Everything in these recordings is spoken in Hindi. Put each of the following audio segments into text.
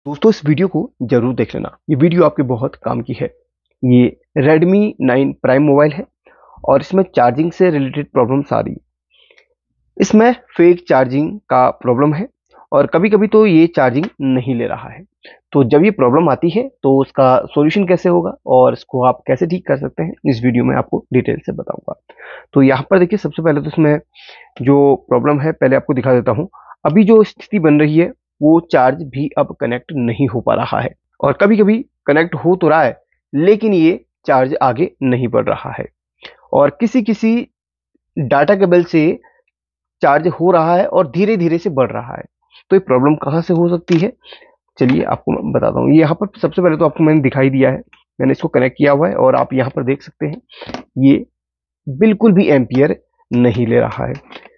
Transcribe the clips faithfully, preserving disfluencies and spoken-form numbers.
दोस्तों इस वीडियो को जरूर देख लेना। ये वीडियो आपके बहुत काम की है। ये Redmi नाइन प्राइम मोबाइल है और इसमें चार्जिंग से रिलेटेड प्रॉब्लम्स आ रही है। इसमें फेक चार्जिंग का प्रॉब्लम है और कभी कभी तो ये चार्जिंग नहीं ले रहा है। तो जब ये प्रॉब्लम आती है तो उसका सॉल्यूशन कैसे होगा और इसको आप कैसे ठीक कर सकते हैं, इस वीडियो में आपको डिटेल से बताऊंगा। तो यहाँ पर देखिए, सबसे पहले तो इसमें जो प्रॉब्लम है पहले आपको दिखा देता हूँ। अभी जो स्थिति बन रही है वो चार्ज भी अब कनेक्ट नहीं हो पा रहा है और कभी कभी कनेक्ट हो तो रहा है लेकिन ये चार्ज आगे नहीं बढ़ रहा है और किसी किसी डाटा केबल से चार्ज हो रहा है और धीरे धीरे से बढ़ रहा है। तो ये प्रॉब्लम कहाँ से हो सकती है, चलिए आपको मैं बताता हूँ। ये यहाँ पर सबसे पहले तो आपको मैंने दिखाई दिया है, मैंने इसको कनेक्ट किया हुआ है और आप यहाँ पर देख सकते हैं ये बिल्कुल भी एम्पियर नहीं ले रहा है।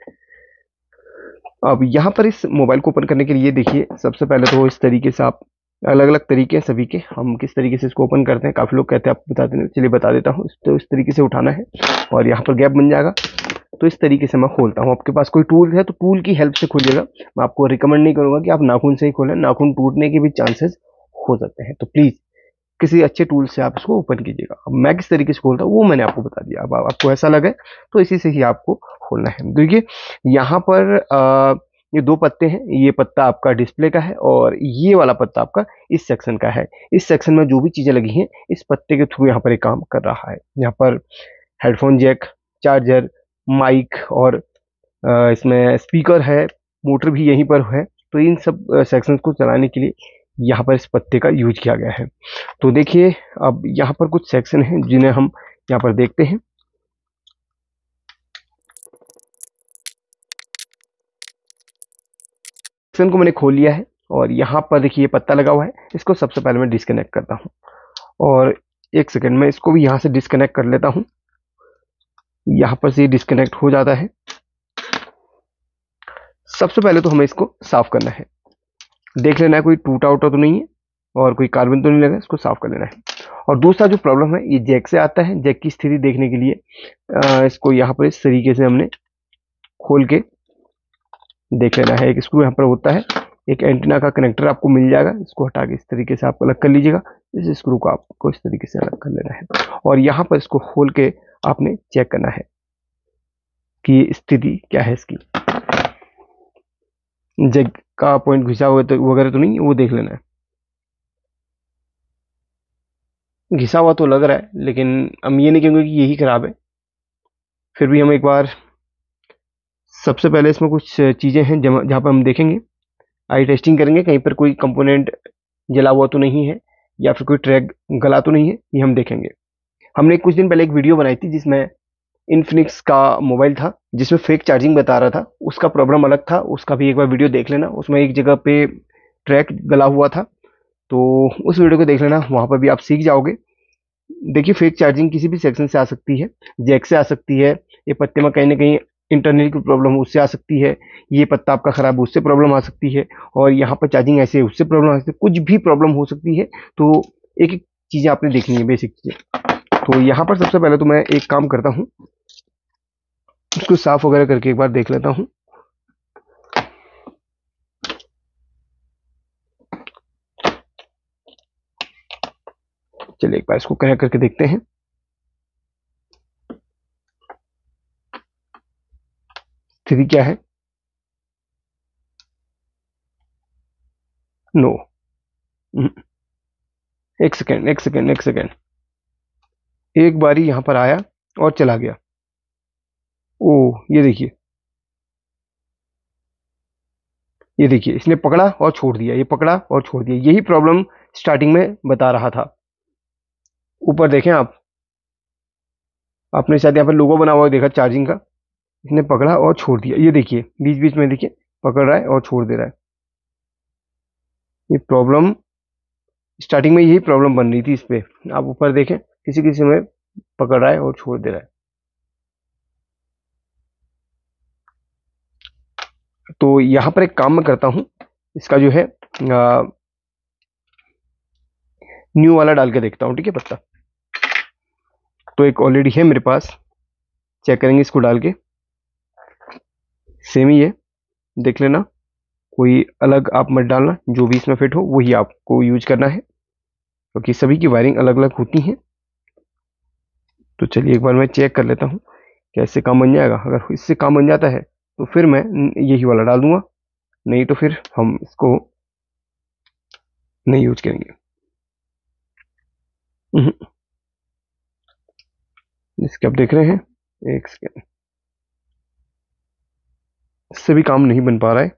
अब यहाँ पर इस मोबाइल को ओपन करने के लिए देखिए, सबसे पहले तो इस तरीके से आप, अलग अलग तरीके हैं सभी के, हम किस तरीके से इसको ओपन करते हैं काफ़ी लोग कहते हैं आप बता देना, चलिए बता देता हूँ। तो इस तरीके से उठाना है और यहाँ पर गैप बन जाएगा। तो इस तरीके से मैं खोलता हूँ। आपके पास कोई टूल है तो टूल की हेल्प से खोलिएगा। मैं आपको रिकमेंड नहीं करूँगा कि आप नाखून से ही खोलें, नाखून टूटने के भी चांसेस हो सकते हैं। तो प्लीज़ किसी अच्छे टूल से आप इसको ओपन कीजिएगा। अब मैं किस तरीके से खोलता हूँ वो मैंने आपको बता दिया। अब आपको ऐसा लगे तो इसी से ही आपको खोलना है। देखिए यहाँ पर आ, ये दो पत्ते हैं, ये पत्ता आपका डिस्प्ले का है और ये वाला पत्ता आपका इस सेक्शन का है। इस सेक्शन में जो भी चीज़ें लगी हैं इस पत्ते के थ्रू यहाँ पर एक काम कर रहा है। यहाँ पर हेडफोन जैक, चार्जर, माइक और अ, इसमें स्पीकर है, मोटर भी यहीं पर है। तो इन सब सेक्शंस को चलाने के लिए यहाँ पर इस पत्ते का यूज किया गया है। तो देखिए अब यहाँ पर कुछ सेक्शन हैं जिन्हें हम यहाँ पर देखते हैं। सेक्शन को मैंने खोल लिया है और यहाँ पर देखिए ये पत्ता लगा हुआ है। इसको सबसे पहले मैं डिस्कनेक्ट करता हूँ और एक सेकंड में इसको भी यहाँ से डिस्कनेक्ट कर लेता हूँ। यहाँ पर से डिस्कनेक्ट हो जाता है। सबसे पहले तो हमें इसको साफ करना है, देख लेना है कोई टूटा उटा तो नहीं है और कोई कार्बन तो नहीं लगा, इसको साफ कर लेना है। और दूसरा जो प्रॉब्लम है ये जैक से आता है। जैक की स्थिति देखने के लिए अ, इसको यहाँ पर इस तरीके से हमने खोल के देख लेना है। एक स्क्रू यहाँ पर होता है, एक एंटीना का कनेक्टर आपको मिल जाएगा, इसको हटा के इस तरीके से आप अलग कर लीजिएगा। इस स्क्रू को आपको इस तरीके से अलग कर लेना है और यहाँ पर इसको खोल के आपने चेक करना है कि स्थिति क्या है इसकी। जैक का पॉइंट घुसा हुआ तो वगैरह तो नहीं, वो देख लेना है। घिसा हुआ तो लग रहा है लेकिन हम ये नहीं कहेंगे कि यही खराब है। फिर भी हम एक बार, सबसे पहले इसमें कुछ चीज़ें हैं जहाँ पर हम देखेंगे, आई टेस्टिंग करेंगे कहीं पर कोई कंपोनेंट जला हुआ तो नहीं है या फिर कोई ट्रैक गला तो नहीं है, ये हम देखेंगे। हमने कुछ दिन पहले एक वीडियो बनाई थी जिसमें इन्फिनिक्स का मोबाइल था जिसमें फेक चार्जिंग बता रहा था, उसका प्रॉब्लम अलग था। उसका भी एक बार वीडियो देख लेना, उसमें एक जगह पे ट्रैक गला हुआ था। तो उस वीडियो को देख लेना, वहाँ पर भी आप सीख जाओगे। देखिए फेक चार्जिंग किसी भी सेक्शन से आ सकती है, जैक से आ सकती है, ये पत्ते में कहीं ना कहीं इंटरनल की प्रॉब्लम उससे आ सकती है, ये पत्ता आपका खराब है उससे प्रॉब्लम आ सकती है, और यहाँ पर चार्जिंग ऐसे है उससे प्रॉब्लम आ सकती है, कुछ भी प्रॉब्लम हो सकती है। तो एक एक चीज़ें आपने देखनी है, बेसिक चीज़ें। तो यहाँ पर सबसे पहले तो मैं एक काम करता हूँ, इसको साफ वगैरह करके एक बार देख लेता हूँ। चलिए एक बार इसको कनेक्ट करके देखते हैं। स्थिति क्या है, नो, एक सेकेंड एक सेकेंड एक सेकेंड एक बारी यहाँ पर आया और चला गया। ओ ये देखिए, ये देखिए इसने पकड़ा और छोड़ दिया, ये पकड़ा और छोड़ दिया। यही प्रॉब्लम स्टार्टिंग में बता रहा था। ऊपर देखें आप, आपने शायद यहाँ पर लोगो बना हुआ देखा चार्जिंग का, इसने पकड़ा और छोड़ दिया। ये देखिए बीच बीच में देखिए पकड़ रहा है और छोड़ दे रहा है। ये प्रॉब्लम स्टार्टिंग में यही प्रॉब्लम बन रही थी इस पे। आप ऊपर देखें किसी किसी में पकड़ रहा है और छोड़ दे रहा है। तो यहाँ पर एक काम मैं करता हूँ, इसका जो है न्यू वाला डाल के देखता हूँ, ठीक है पत्ता। तो एक ऑलरेडी है मेरे पास, चेक करेंगे इसको डाल के, सेम ही है, देख लेना। कोई अलग आप मत डालना, जो भी इसमें फिट हो वही आपको यूज करना है, क्योंकि सभी की वायरिंग अलग अलग होती हैं। तो चलिए एक बार मैं चेक कर लेता हूँ कैसे काम बन जाएगा। अगर इससे काम बन जाता है तो फिर मैं यही वाला डाल दूंगा, नहीं तो फिर हम इसको नहीं यूज करेंगे। इसके आप देख रहे हैं, एक सेकेंड, इससे भी काम नहीं बन पा रहा है।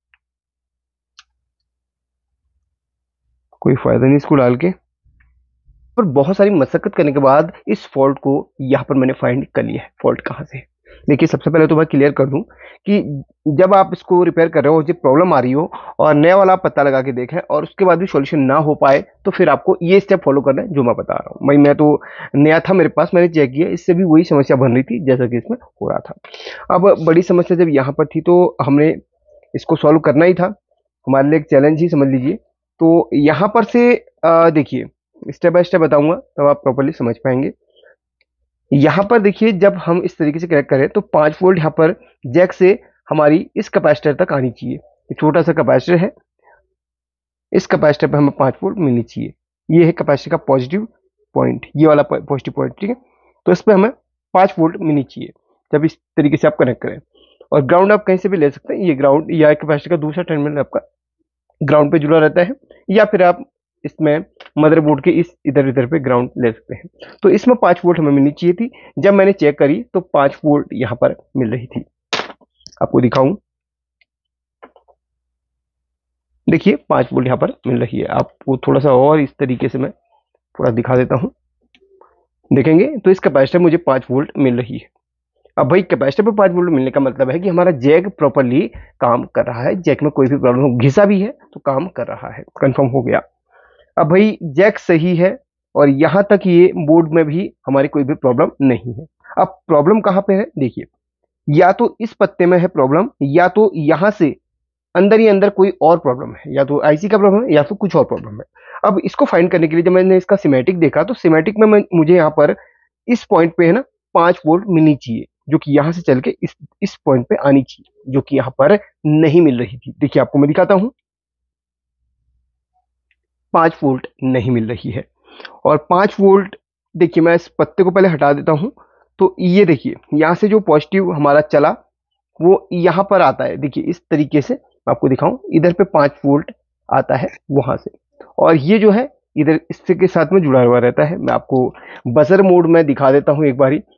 कोई फायदा नहीं इसको डाल के। पर बहुत सारी मशक्कत करने के बाद इस फॉल्ट को यहाँ पर मैंने फाइंड कर लिया है, फॉल्ट कहाँ से है। देखिए सबसे पहले तो मैं क्लियर कर दूं कि जब आप इसको रिपेयर कर रहे हो, जब प्रॉब्लम आ रही हो और नया वाला आप पता लगा के देखें और उसके बाद भी सॉल्यूशन ना हो पाए, तो फिर आपको ये स्टेप फॉलो करना है जो मैं बता रहा हूँ। भाई मैं तो नया था मेरे पास, मैंने चेक किया, इससे भी वही समस्या बन रही थी जैसा कि इसमें हो रहा था। अब बड़ी समस्या जब यहाँ पर थी तो हमने इसको सॉल्व करना ही था, हमारे लिए एक चैलेंज ही समझ लीजिए। तो यहाँ पर से अ, देखिए स्टेप बाय स्टेप बताऊंगा तब आप प्रॉपर्ली समझ पाएंगे। यहाँ पर देखिए जब हम इस तरीके से कनेक्ट करें तो पाँच वोल्ट यहाँ पर जैक से हमारी इस कैपेसिटर तक आनी चाहिए। ये छोटा सा कैपेसिटर है, इस कैपेसिटर पे हमें पाँच वोल्ट मिलनी चाहिए। ये है कैपेसिटर का पॉजिटिव पॉइंट, ये वाला पॉजिटिव पॉइंट, ठीक है। तो इस पर हमें पाँच वोल्ट मिलनी चाहिए जब इस तरीके से आप कनेक्ट करें। और ग्राउंड आप कहीं से भी ले सकते हैं, ये ग्राउंड या कैपेसिटर का दूसरा टर्मिनल आपका ग्राउंड पे जुड़ा रहता है, या फिर आप इसमें मदरबोर्ड के इस इधर इधर पे ग्राउंड ले सकते हैं। तो इसमें पाँच वोल्ट हमें मिलनी चाहिए थी। जब मैंने चेक करी तो पाँच वोल्ट यहाँ पर मिल रही थी। आपको दिखाऊं, देखिए पाँच वोल्ट यहाँ पर मिल रही है। आपको थोड़ा सा और इस तरीके से मैं थोड़ा दिखा देता हूँ, देखेंगे तो इस कैपेसिटर मुझे पाँच वोल्ट मिल रही है। अब भाई कैपेसिटर पे पाँच वोल्ट मिलने का मतलब है कि हमारा जैक प्रॉपर्ली काम कर रहा है, जैक में कोई भी प्रॉब्लम हो, घिसा भी है तो काम कर रहा है, कंफर्म हो गया। अब भाई जैक सही है और यहाँ तक ये बोर्ड में भी हमारी कोई भी प्रॉब्लम नहीं है। अब प्रॉब्लम कहाँ पे है, देखिए या तो इस पत्ते में है प्रॉब्लम, या तो यहाँ से अंदर ही अंदर कोई और प्रॉब्लम है, या तो आईसी का प्रॉब्लम है या फिर कुछ और प्रॉब्लम है। अब इसको फाइंड करने के लिए जब मैंने इसका सिमेटिक देखा तो सिमेटिक में मैं, मुझे यहाँ पर इस पॉइंट पे है ना पांच वोल्ट मिलनी चाहिए, जो कि यहाँ से चल के इस इस पॉइंट पे आनी चाहिए, जो कि यहाँ पर नहीं मिल रही थी। देखिए आपको मैं दिखाता हूँ, पांच वोल्ट नहीं मिल रही है। और पांच वोल्ट, देखिए मैं इस पत्ते को पहले हटा देता हूं। तो ये देखिए यहां से जो पॉजिटिव हमारा चला वो यहां पर आता है, देखिए इस तरीके से मैं आपको दिखाऊं, इधर पे पांच वोल्ट आता है वहां से, और ये जो है इधर इससे के साथ में जुड़ा हुआ रहता है। मैं आपको बजर मोड में दिखा देता हूं, एक बारी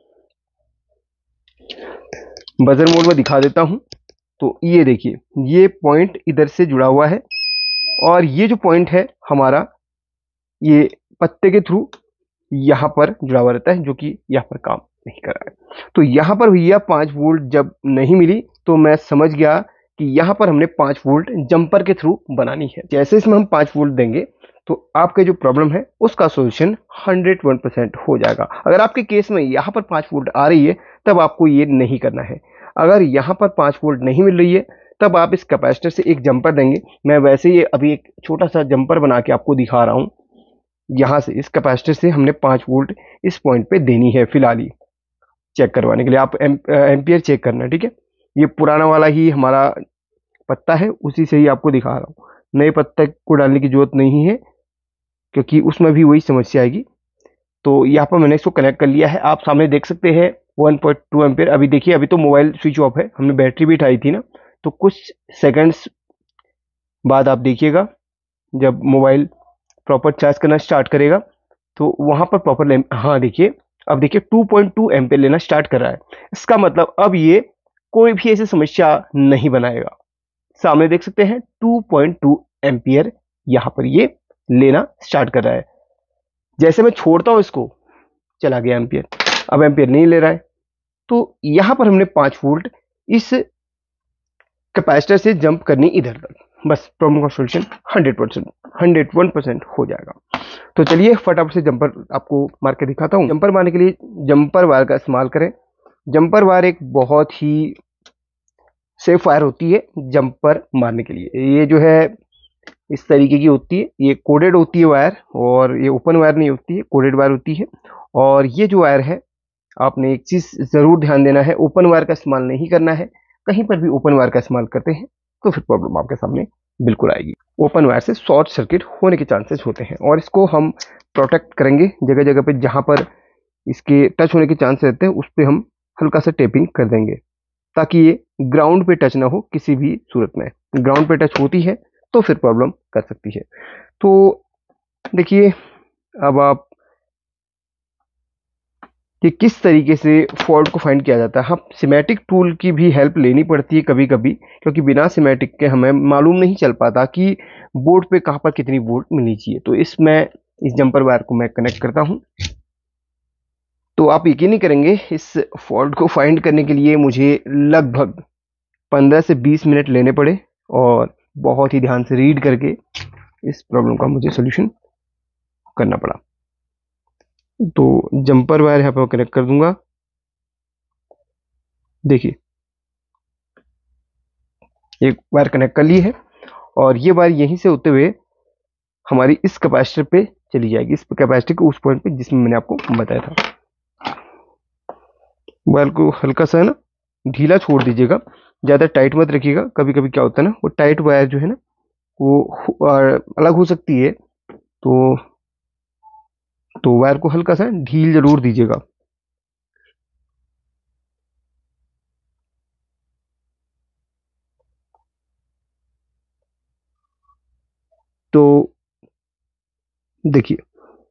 बजर मोड में दिखा देता हूं। तो ये देखिए ये पॉइंट इधर से जुड़ा हुआ है, और ये जो पॉइंट है हमारा ये पत्ते के थ्रू यहाँ पर जुड़ा हुआ रहता है, जो कि यहाँ पर काम नहीं कर रहा है। तो यहाँ पर भैया पाँच वोल्ट जब नहीं मिली तो मैं समझ गया कि यहाँ पर हमने पाँच वोल्ट जंपर के थ्रू बनानी है। जैसे इसमें हम पाँच वोल्ट देंगे तो आपके जो प्रॉब्लम है उसका सोल्यूशन हंड्रेड वन परसेंट हो जाएगा। अगर आपके केस में यहाँ पर पाँच वोल्ट आ रही है तब आपको ये नहीं करना है। अगर यहाँ पर पाँच वोल्ट नहीं मिल रही है तब आप इस कैपेसिटर से एक जंपर देंगे। मैं वैसे ही अभी एक छोटा सा जंपर बना के आपको दिखा रहा हूँ। यहाँ से इस कैपेसिटर से हमने पाँच वोल्ट इस पॉइंट पे देनी है फिलहाल ही, चेक करवाने के लिए। आप एम, एम्पियर चेक करना, ठीक है। ये पुराना वाला ही हमारा पत्ता है, उसी से ही आपको दिखा रहा हूँ। नए पत्ते को डालने की जरूरत नहीं है क्योंकि उसमें भी वही समस्या आएगी। तो यहाँ पर मैंने इसको कनेक्ट कर लिया है, आप सामने देख सकते हैं वन पॉइंट टू एम्पियर। अभी देखिए अभी तो मोबाइल स्विच ऑफ है, हमने बैटरी भी उठाई थी ना, तो कुछ सेकंड्स बाद आप देखिएगा जब मोबाइल प्रॉपर चार्ज करना स्टार्ट करेगा तो वहां पर प्रॉपर, हाँ देखिए अब देखिए टू पॉइंट टू एम्पियर लेना स्टार्ट कर रहा है। इसका मतलब अब ये कोई भी ऐसी समस्या नहीं बनाएगा। सामने देख सकते हैं टू पॉइंट टू एम्पियर यहां पर ये लेना स्टार्ट कर रहा है। जैसे मैं छोड़ता हूं इसको चला गया एम्पियर, अब एम्पियर नहीं ले रहा है। तो यहां पर हमने पाँच वोल्ट इस कैपेसिटर से जंप करनी इधर तक, बस प्रॉब्लम का solution hundred percent hundred one percent हो जाएगा। तो चलिए फटाफट से जंपर आपको मार के दिखाता हूँ। जंपर मारने के लिए जंपर वायर का इस्तेमाल करें। जंपर वायर एक बहुत ही सेफ वायर होती है जंपर मारने के लिए। ये जो है इस तरीके की होती है, ये कोडेड होती है वायर, और ये ओपन वायर नहीं होती है, कोडेड वायर होती है। और ये जो वायर है, आपने एक चीज जरूर ध्यान देना है, ओपन वायर का इस्तेमाल नहीं करना है। कहीं पर भी ओपन वायर का इस्तेमाल करते हैं तो फिर प्रॉब्लम आपके सामने बिल्कुल आएगी। ओपन वायर से शॉर्ट सर्किट होने के चांसेस होते हैं और इसको हम प्रोटेक्ट करेंगे जगह जगह पे जहां पर इसके टच होने के चांस रहते हैं, उस पर हम हल्का सा टेपिंग कर देंगे ताकि ये ग्राउंड पे टच ना हो किसी भी सूरत में। ग्राउंड पे टच होती है तो फिर प्रॉब्लम कर सकती है। तो देखिए, अब आप कि किस तरीके से फॉल्ट को फाइंड किया जाता है। हाँ, सिमेटिक टूल की भी हेल्प लेनी पड़ती है कभी कभी, क्योंकि बिना सिमेटिक के हमें मालूम नहीं चल पाता कि बोर्ड पे कहाँ पर कितनी वोल्ट मिलनी चाहिए। तो इसमें इस जंपर वायर को मैं कनेक्ट करता हूँ। तो आप यकीन नहीं करेंगे, इस फॉल्ट को फाइंड करने के लिए मुझे लगभग पंद्रह से बीस मिनट लेने पड़े और बहुत ही ध्यान से रीड करके इस प्रॉब्लम का मुझे सोल्यूशन करना पड़ा। तो जंपर वायर यहाँ पर कनेक्ट कर दूंगा। देखिए, एक वायर कनेक्ट कर ली है और ये वायर यहीं से होते हुए हमारी इस कैपेसिटर पे चली जाएगी, इस कैपेसिटर के उस पॉइंट पे जिसमें मैंने आपको बताया था। वायर को हल्का सा है ना ढीला छोड़ दीजिएगा, ज़्यादा टाइट मत रखिएगा। कभी कभी क्या होता है ना, वो टाइट वायर जो है ना वो अलग हो सकती है। तो तो वायर को हल्का सा ढील जरूर दीजिएगा। तो देखिए,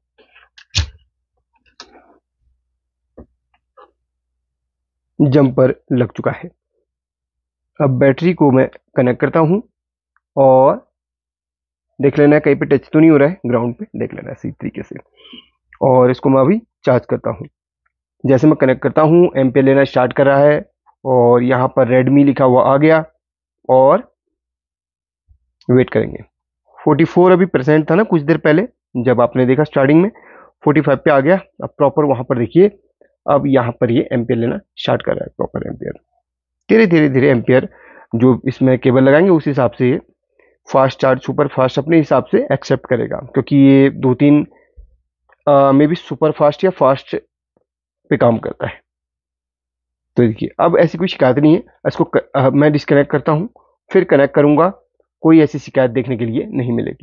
जंपर लग चुका है। अब बैटरी को मैं कनेक्ट करता हूं और देख लेना कहीं पे टच तो नहीं हो रहा है, ग्राउंड पे देख लेना इसी तरीके से। और इसको मैं अभी चार्ज करता हूं। जैसे मैं कनेक्ट करता हूं, एम्पियर लेना स्टार्ट कर रहा है और यहाँ पर रेडमी लिखा हुआ आ गया और वेट करेंगे। चौवालीस अभी परसेंट था ना कुछ देर पहले जब आपने देखा स्टार्टिंग में, पैंतालीस पे आ गया। अब प्रॉपर वहां पर देखिए, अब यहाँ पर ये एम्पियर लेना स्टार्ट कर रहा है, प्रॉपर एम्पियर। धीरे धीरे धीरे एम्पियर जो इसमें केबल लगाएंगे उस हिसाब से ये फास्ट चार्ज सुपर फास्ट अपने हिसाब से एक्सेप्ट करेगा, क्योंकि ये दो तीन मे बी सुपर फास्ट या फास्ट पे काम करता है। तो देखिए, अब ऐसी कोई शिकायत नहीं है। इसको क, आ, मैं डिस्कनेक्ट करता हूँ, फिर कनेक्ट करूंगा, कोई ऐसी शिकायत देखने के लिए नहीं मिलेगी।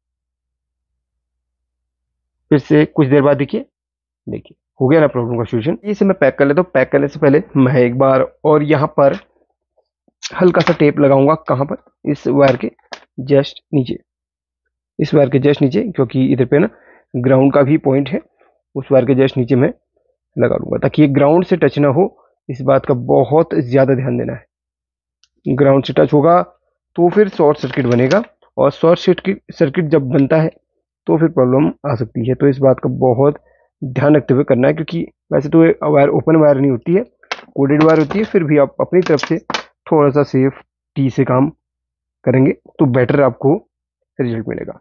फिर से कुछ देर बाद देखिए, देखिए हो गया ना प्रॉब्लम का सोल्यूशन। इसे मैं पैक कर लेता हूँ। पैक करने से पहले मैं एक बार और यहाँ पर हल्का सा टेप लगाऊंगा। कहाँ पर? इस वायर के जस्ट नीचे, इस वायर के जस्ट नीचे, क्योंकि इधर पे ना ग्राउंड का भी पॉइंट है। उस वायर के जस्ट नीचे मैं लगा लूंगा ताकि ये ग्राउंड से टच ना हो। इस बात का बहुत ज्यादा ध्यान देना है। ग्राउंड से टच होगा तो फिर शॉर्ट सर्किट बनेगा और शॉर्ट सर्किट सर्किट जब बनता है तो फिर प्रॉब्लम आ सकती है। तो इस बात का बहुत ध्यान रखते हुए करना है, क्योंकि वैसे तो वायर ओपन वायर नहीं होती है, कोडेड वायर होती है। फिर भी आप अपनी तरफ से थोड़ा सा सेफ टी से काम करेंगे तो बेटर आपको रिजल्ट मिलेगा।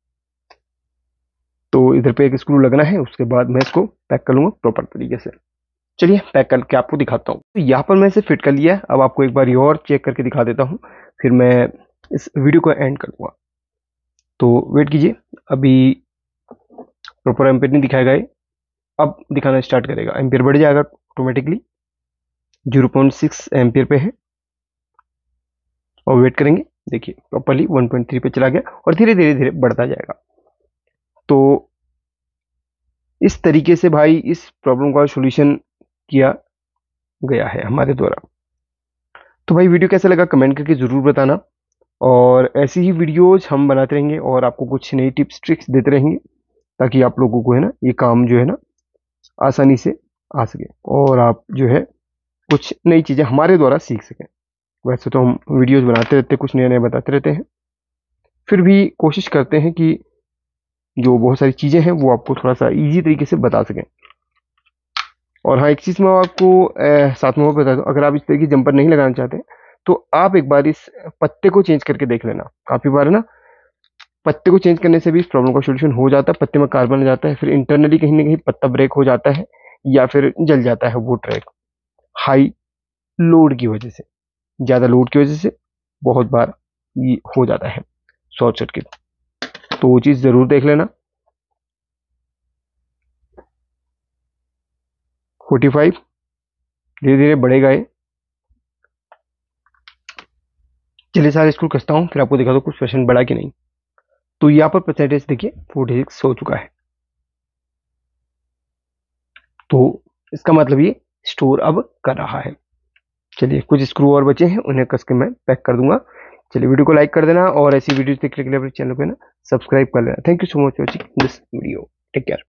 तो इधर पे एक स्क्रू लगना है, उसके बाद मैं इसको पैक कर लूंगा प्रॉपर तरीके से। चलिए पैक करके आपको दिखाता हूँ। तो यहाँ पर मैं इसे फिट कर लिया है। अब आपको एक बार ये और चेक करके दिखा देता हूँ, फिर मैं इस वीडियो को एंड कर दूंगा। तो वेट कीजिए, अभी प्रॉपर एम्पियर नहीं दिखाएगा ये, अब दिखाना स्टार्ट करेगा। एम्पियर बढ़ जाएगा automatically, zero point six ampere पे है और वेट करेंगे। देखिए प्रॉपरली वन पॉइंट थ्री पे चला गया और धीरे धीरे धीरे बढ़ता जाएगा। तो इस तरीके से भाई इस प्रॉब्लम का सॉल्यूशन किया गया है हमारे द्वारा। तो भाई वीडियो कैसा लगा कमेंट करके ज़रूर बताना, और ऐसी ही वीडियोज हम बनाते रहेंगे और आपको कुछ नई टिप्स ट्रिक्स देते रहेंगे ताकि आप लोगों को है ना ये काम जो है ना आसानी से आ सके और आप जो है कुछ नई चीज़ें हमारे द्वारा सीख सकें। वैसे तो हम वीडियोज बनाते रहते हैं, कुछ नया नया बताते रहते हैं, फिर भी कोशिश करते हैं कि जो बहुत सारी चीज़ें हैं वो आपको थोड़ा सा इजी तरीके से बता सकें। और हाँ, एक चीज़ मैं आपको अ, साथ में और बता दूँ, अगर आप इस तरह की जंपर नहीं लगाना चाहते तो आप एक बार इस पत्ते को चेंज करके देख लेना। काफ़ी बार है ना पत्ते को चेंज करने से भी इस प्रॉब्लम का सोल्यूशन हो जाता है। पत्ते में कार्बन आ जाता है, फिर इंटरनली कहीं ना कहीं पत्ता ब्रेक हो जाता है या फिर जल जाता है वो ट्रैक, हाई लोड की वजह से, ज़्यादा लोड की वजह से बहुत बार ये हो जाता है शॉर्ट सर्किट। तो वो चीज़ ज़रूर देख लेना। फोर्टी फाइव धीरे धीरे बढ़ेगा ये। चलिए सारे स्क्रू कसता हूँ, फिर आपको दिखा दो कुछ परसेंट बढ़ा कि नहीं। तो यहाँ पर परसेंटेज देखिए फोर्टी सिक्स हो चुका है, तो इसका मतलब ये स्टोर अब कर रहा है। चलिए कुछ स्क्रू और बचे हैं, उन्हें कस के मैं पैक कर दूंगा। चलिए वीडियो को लाइक कर देना और ऐसी वीडियो देखने के लिए अपने चैनल को ना सब्सक्राइब कर लेना। Thank you so much watching this video. Take care.